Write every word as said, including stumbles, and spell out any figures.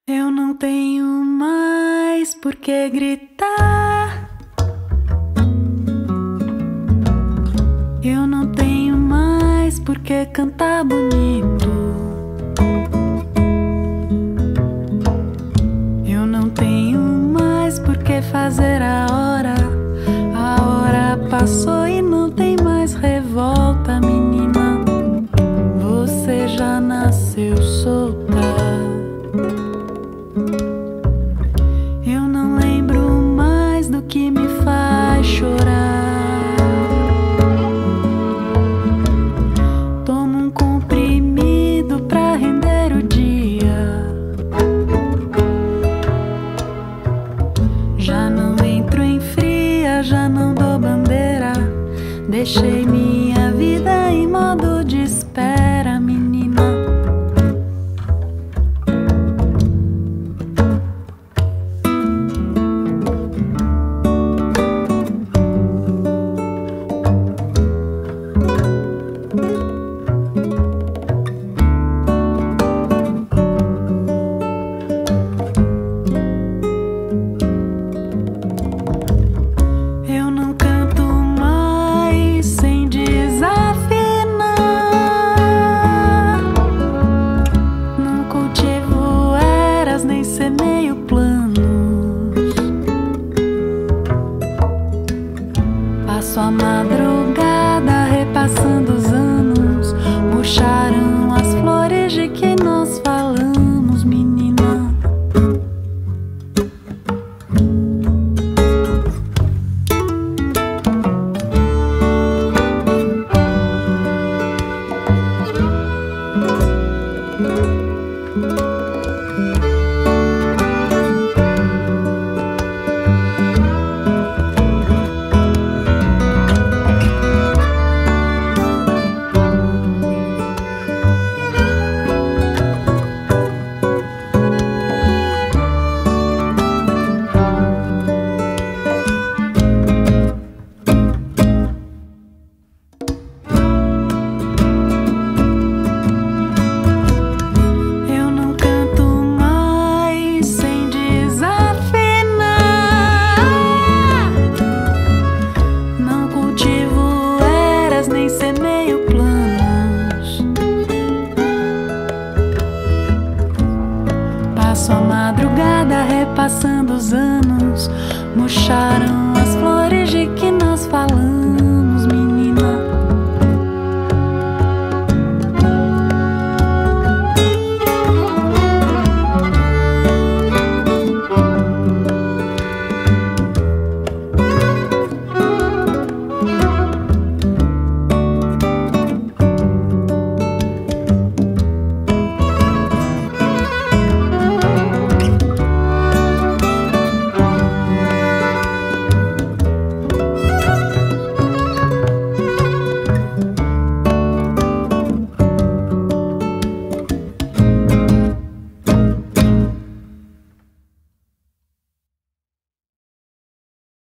Eu não tenho mais por que gritar. Eu não tenho mais por que cantar bonito. Eu não tenho mais por que fazer a hora. A hora passou e não tem mais revolta, menina. Você já nasceu solta. Eu não lembro mais do que me faz chorar. Tomo um comprimido pra render o dia. Já não entro em fria, já não dou bandeira. Deixei minha vida em modo de espera, menina. Eu não canto mais sem desafinar. Não cultivo eras nem semeio planos. Passo a madrugada repassando os anos. Murcharam as flores de que nós falamos, menina. Passo a madrugada repassando os anos. Murcharam as flores de que nós falamos.